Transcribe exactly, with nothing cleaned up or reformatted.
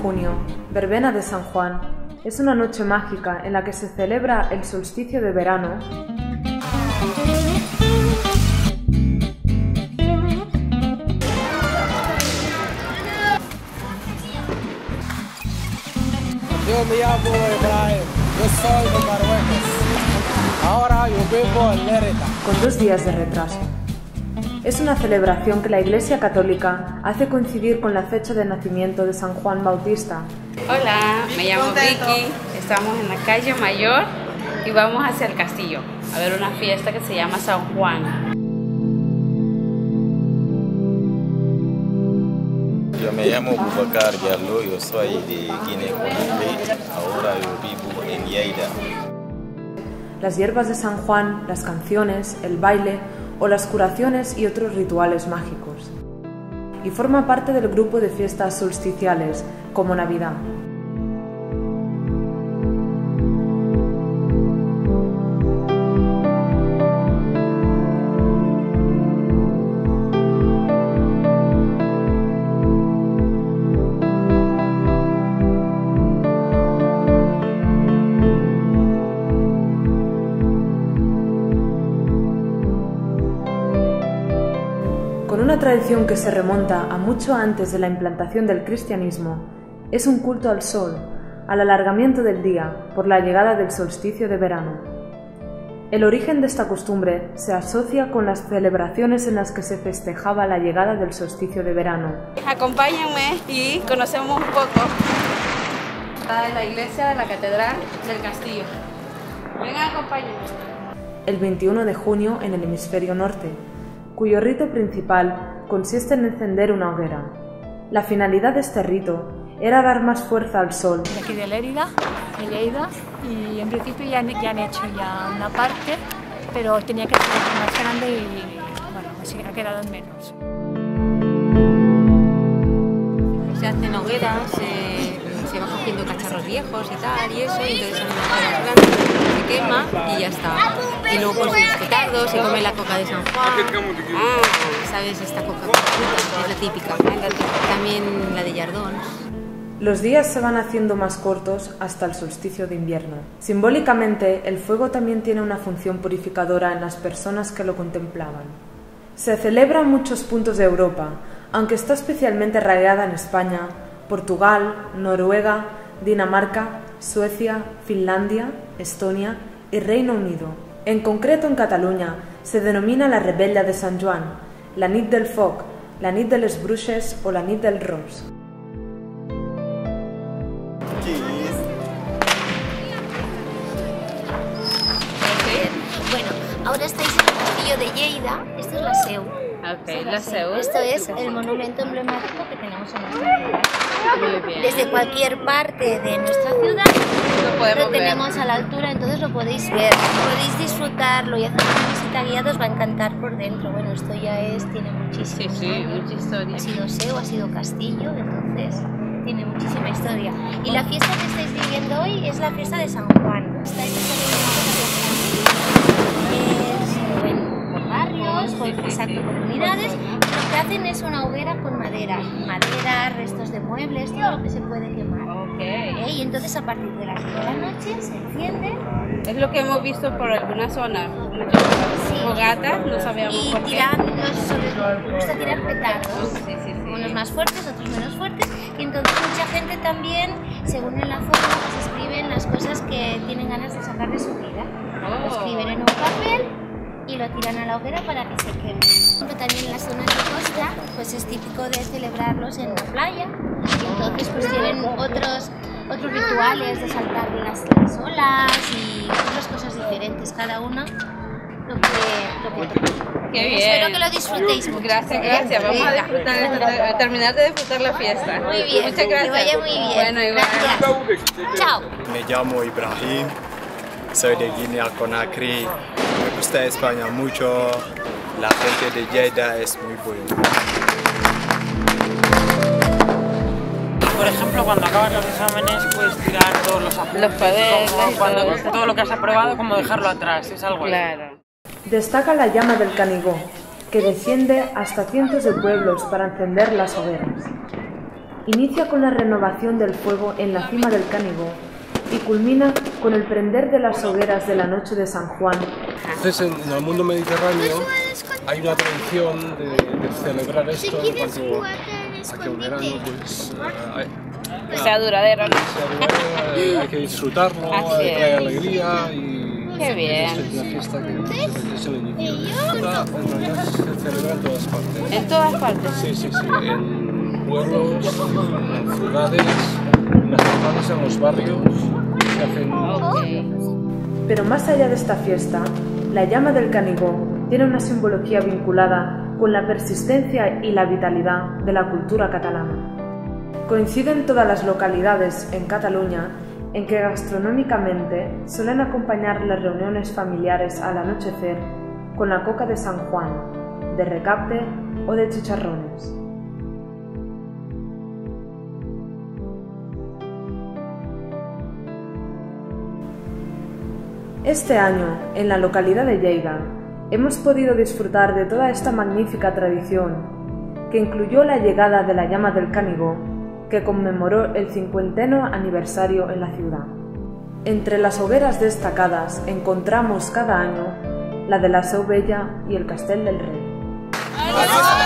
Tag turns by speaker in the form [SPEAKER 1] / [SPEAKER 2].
[SPEAKER 1] junio, verbena de San Juan, es una noche mágica en la que se celebra el solsticio de verano.
[SPEAKER 2] Yo me llamo Ibrahim, yo soy de Marruecos. Ahora yo vivo en Lérida.
[SPEAKER 1] Con dos días de retraso. Es una celebración que la Iglesia Católica hace coincidir con la fecha de nacimiento de San Juan Bautista.
[SPEAKER 3] Hola, me llamo Vicky, estamos en la calle Mayor y vamos hacia el castillo a ver una fiesta que se llama San Juan.
[SPEAKER 4] Yo me llamo Boubacar Diallo, yo soy de Guinea-Conakry, ahora yo vivo en Lleida.
[SPEAKER 1] Las hierbas de San Juan, las canciones, el baile o las curaciones y otros rituales mágicos. Y forma parte del grupo de fiestas solsticiales, como Navidad. Con una tradición que se remonta a mucho antes de la implantación del cristianismo, es un culto al sol, al alargamiento del día por la llegada del solsticio de verano. El origen de esta costumbre se asocia con las celebraciones en las que se festejaba la llegada del solsticio de verano.
[SPEAKER 3] Acompáñenme y conocemos un poco de la iglesia de la Catedral del Castillo. Vengan, acompáñenme.
[SPEAKER 1] El veintiuno de junio en el hemisferio norte, cuyo rito principal consiste en encender una hoguera. La finalidad de este rito era dar más fuerza al sol.
[SPEAKER 5] De aquí de Lérida, de Lleida, y en principio ya, ya han hecho ya una parte, pero tenía que ser más grande y bueno, así ha quedado en menos.
[SPEAKER 6] Se hacen hogueras, eh, se van cogiendo cacharros viejos y tal, y eso, y entonces son hogueras grandes, se quema y ya está. Y luego pues los petardos, se come la coca de San Juan. Ah, ¿sabes? Esta coca es la típica. También la de Yardons.
[SPEAKER 1] Los días se van haciendo más cortos hasta el solsticio de invierno. Simbólicamente, el fuego también tiene una función purificadora en las personas que lo contemplaban. Se celebra en muchos puntos de Europa, aunque está especialmente arraigada en España, Portugal, Noruega, Dinamarca, Suecia, Finlandia, Estonia y Reino Unido. En concreto en Cataluña se denomina la Rebella de Sant Joan, la nit del foc, la nit de les bruixes o la nit del ros.
[SPEAKER 7] Bueno, ahora estáis en el castillo de Lleida, esto es la Seu.
[SPEAKER 3] Okay, la Seu.
[SPEAKER 7] Esto es el monumento emblemático que tenemos en nuestra ciudad. Muy bien. Desde cualquier parte de nuestra ciudad lo, lo tenemos ver. a la altura, entonces lo podéis ver, podéis disfrutarlo y hacer una visita guiada, os va a encantar por dentro. Bueno, esto ya es, tiene muchísimo.
[SPEAKER 3] Sí, sí, mucha historia.
[SPEAKER 7] Ha sido Seu, ha sido castillo, entonces tiene muchísima historia. Y la fiesta que estáis viviendo hoy es la fiesta de San Juan. Estáis barrios, por, exacto, comunidades, lo que hacen es una hoguera con madera, madera, restos de muebles, todo lo que se puede quemar.
[SPEAKER 3] Okay.
[SPEAKER 7] ¿Eh? Y entonces a partir de las diez de la noche se enciende.
[SPEAKER 3] Es lo que hemos visto por algunas zonas, muchas sí. fogatas, no sabíamos
[SPEAKER 7] y
[SPEAKER 3] por qué.
[SPEAKER 7] Tiran los, sobre, gusta tirar petardos,
[SPEAKER 3] sí, sí, sí.
[SPEAKER 7] unos más fuertes, otros menos fuertes, y entonces mucha gente también, según en la forma, pues escriben las cosas que tienen ganas de sacar de su vida.
[SPEAKER 3] Oh.
[SPEAKER 7] Lo escriben en un papel y lo tiran a la hoguera para que se queme. Pero también en las zonas de costa pues es típico de celebrarlos en la playa, y entonces pues tienen otros, otros rituales de saltar las, las olas y otras cosas diferentes, cada una lo que, lo que toca.
[SPEAKER 3] Qué bien.
[SPEAKER 7] Espero que lo disfrutéis mucho.
[SPEAKER 3] Gracias, gracias. Vamos a disfrutar, a terminar de disfrutar la fiesta.
[SPEAKER 7] Muy bien.
[SPEAKER 3] Muchas gracias.
[SPEAKER 7] Que vaya muy bien.
[SPEAKER 3] Bueno, igual.
[SPEAKER 7] Gracias. Chao.
[SPEAKER 8] Me llamo Ibrahim, soy de Guinea-Conakry. Me gusta España mucho, la gente de Lleida es muy buena.
[SPEAKER 9] Por ejemplo, cuando acabas los exámenes puedes tirar todos los apuntes,
[SPEAKER 3] los papeles,
[SPEAKER 9] cuando,
[SPEAKER 3] todo.
[SPEAKER 9] todo lo que has aprobado, como dejarlo atrás, es algo
[SPEAKER 3] Claro.
[SPEAKER 9] así.
[SPEAKER 1] Destaca la llama del Canigó, que desciende hasta cientos de pueblos para encender las hogueras. inicia con la renovación del fuego en la cima del Canigó y culmina con el prender de las hogueras de la noche de San Juan.
[SPEAKER 10] Entonces, en el mundo mediterráneo hay una tradición de, de celebrar esto en cuanto a que el verano pues, hay,
[SPEAKER 3] que sea duradero, ¿no?
[SPEAKER 10] Que sea duradero, hay que disfrutarlo, trae alegría y
[SPEAKER 3] qué bien.
[SPEAKER 10] Es una fiesta que es el inicio. Ahora, en realidad se celebra en todas partes.
[SPEAKER 3] ¿En todas partes?
[SPEAKER 10] Sí, sí, sí. En pueblos, en ciudades, en las ciudades, en los barrios. Se hacen...
[SPEAKER 3] Okay.
[SPEAKER 1] Pero más allá de esta fiesta, la llama del Canigó tiene una simbología vinculada con la persistencia y la vitalidad de la cultura catalana. Coinciden todas las localidades en Cataluña en que gastronómicamente suelen acompañar las reuniones familiares al anochecer con la coca de San Juan, de recapte o de chicharrones. Este año, en la localidad de Lleida, hemos podido disfrutar de toda esta magnífica tradición, que incluyó la llegada de la llama del Canigó, que conmemoró el cincuenteno aniversario en la ciudad. Entre las hogueras destacadas encontramos cada año la de la Seu Vella y el Castell del Rey.